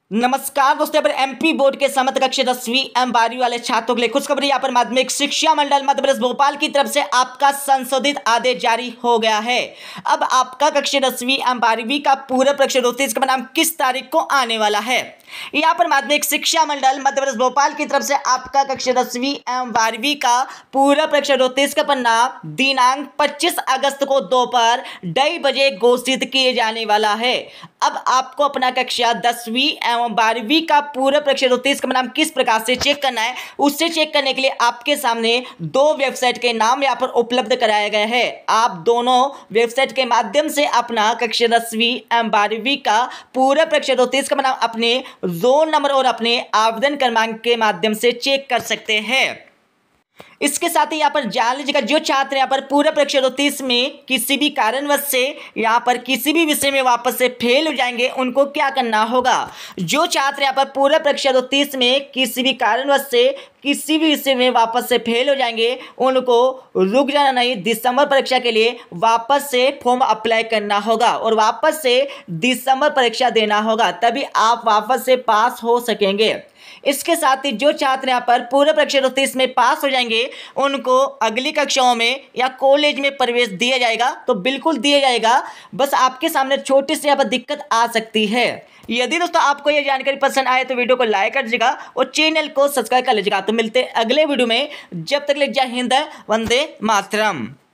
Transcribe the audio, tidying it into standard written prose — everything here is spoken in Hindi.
नमस्कार दोस्तों, यहाँ पर एमपी बोर्ड के समस्त कक्षा 10वीं एवं 12वीं वाले छात्रों के लिए खुशखबरी। यहाँ पर माध्यमिक शिक्षा मंडल मध्य प्रदेश भोपाल की तरफ से आपका संशोधित आदेश जारी हो गया है। अब आपका कक्षा 10वीं एवं 12वीं का पूरा परीक्षा नोटिस का परिणाम किस तारीख को आने वाला है। यहाँ पर माध्यमिक शिक्षा मंडल मध्य प्रदेश भोपाल की तरफ से आपका कक्षा 10वीं एवं 12वीं का पूरा परीक्षा नोटिस का परिणाम दिनांक 25 अगस्त को दोपहर 2:30 बजे घोषित किए जाने वाला है। अब आपको अपना कक्षा 10वीं एवं 12वीं का पूरा परीक्षा नोटिस का परिणाम किस प्रकार से चेक करना है, उससे चेक करने के लिए आपके सामने दो वेबसाइट के नाम यहाँ पर उपलब्ध कराया गया है। आप दोनों वेबसाइट के माध्यम से अपना कक्षा 10वीं एवं 12वीं का पूरा परीक्षा नोटिस का परिणाम अपने रोल नंबर और अपने आवेदन क्रमांक के माध्यम से चेक कर सकते हैं। इसके साथ ही यहाँ पर जान लीजिएगा, जो छात्र यहाँ पर पूरा परीक्षा नोटिस में किसी भी कारणवश से यहाँ पर किसी भी विषय में वापस से फेल हो जाएंगे, उनको क्या करना होगा। जो छात्र यहाँ पर पूरा परीक्षा नोटिस में किसी भी कारणवश से किसी भी विषय में वापस से फेल हो जाएंगे, उनको रुक जाना नहीं, दिसंबर परीक्षा के लिए वापस से फॉर्म अप्लाई करना होगा और वापस से दिसंबर परीक्षा देना होगा, तभी आप वापस से पास हो सकेंगे। इसके साथ ही जो छात्र यहाँ पर पूरे परीक्षा नोटिस में पास हो जाएंगे, उनको अगली कक्षाओं में या कॉलेज में प्रवेश दिया जाएगा, तो बिल्कुल दिया जाएगा। बस आपके सामने छोटी सी यहाँ पर दिक्कत आ सकती है। यदि दोस्तों आपको यह जानकारी पसंद आए तो वीडियो को लाइक कर दीजिएगा और चैनल को सब्सक्राइब कर लीजिएगा। तो मिलते हैं अगले वीडियो में, जब तक ले जय हिंद, वंदे मातरम।